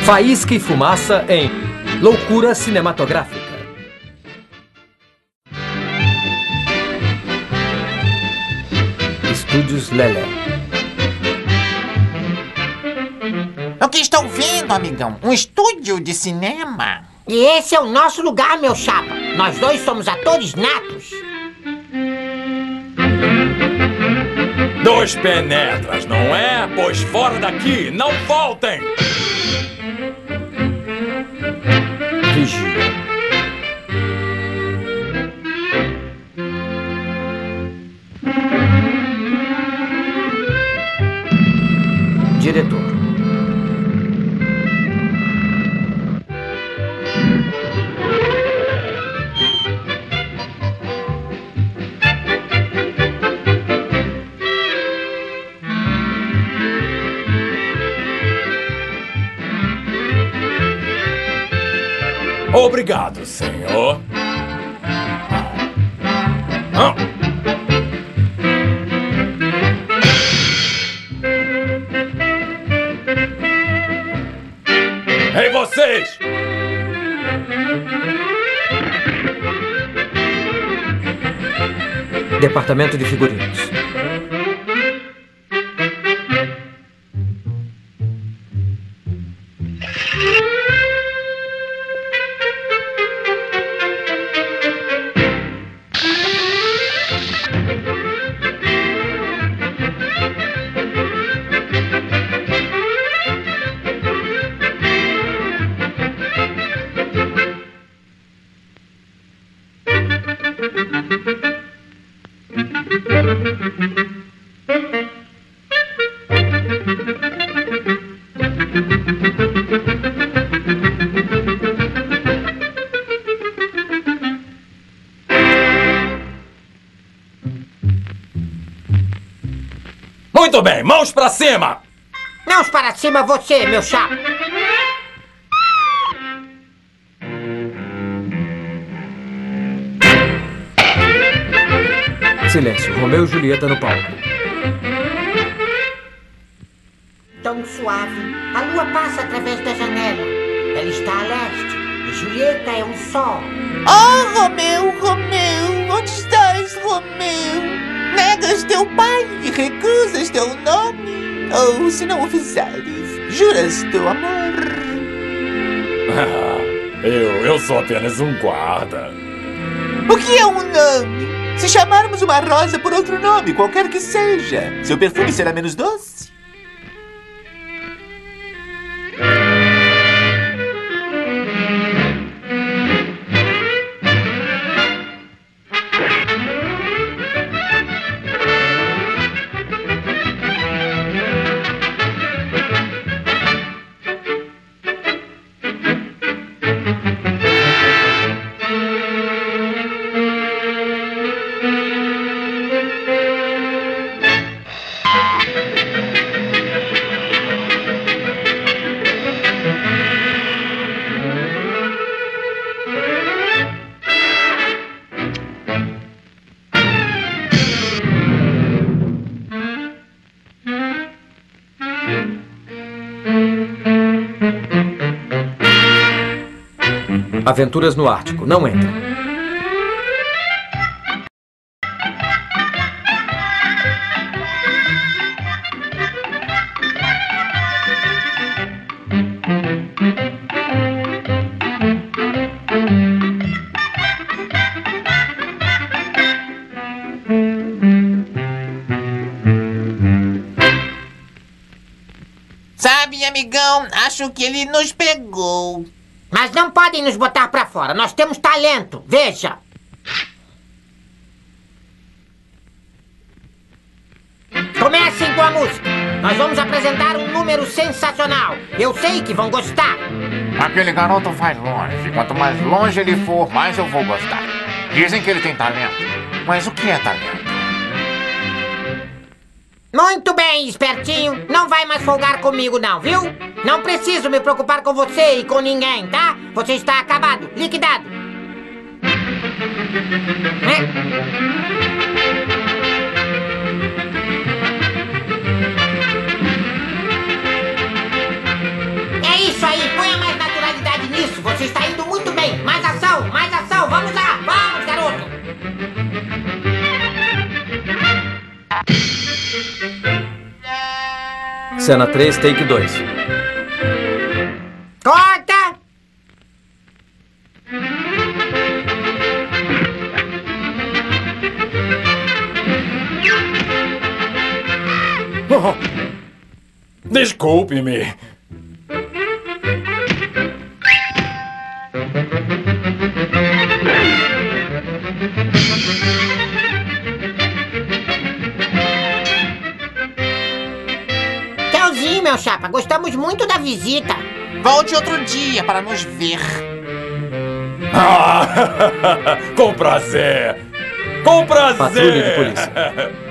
Faísca e fumaça em Loucura Cinematográfica. Estúdios Lelé. O que estou vendo, amigão? Um estúdio de cinema. E esse é o nosso lugar, meu chapa. Nós dois somos atores natos. Dois penetras, não é? Pois fora daqui, não voltem! Vigia. Diretor. Obrigado, senhor. Ah. Ei, vocês! Departamento de Figurinos. Muito bem, mãos pra cima! Mãos para cima você, meu chapa. Silêncio. Romeu e Julieta no palco. Tão suave. A lua passa através da janela. Ela está a leste. E Julieta é o sol. Oh, Romeu, Romeu, onde estás, Romeu? Negas teu pai e recusas teu nome? Ou, se não o fizeres, juras teu amor? Eu sou apenas um guarda. O que é um nome? Se chamarmos uma rosa por outro nome, qualquer que seja, seu perfume será menos doce? Aventuras no Ártico. Não entra. Sabe, amigão, acho que ele nos pegou. Mas não podem nos botar pra fora. Nós temos talento. Veja. Comecem com a música. Nós vamos apresentar um número sensacional. Eu sei que vão gostar. Aquele garoto vai longe. Quanto mais longe ele for, mais eu vou gostar. Dizem que ele tem talento. Mas o que é talento? Muito bem, espertinho. Não vai mais folgar comigo não, viu? Não preciso me preocupar com você e com ninguém, tá? Você está acabado, liquidado. É isso aí, põe Cena 3, take 2. Corta! Desculpe-me. Tchauzinho, meu chapa. Gostamos muito da visita. Volte outro dia para nos ver. Com prazer. Com prazer. Patrulha de polícia.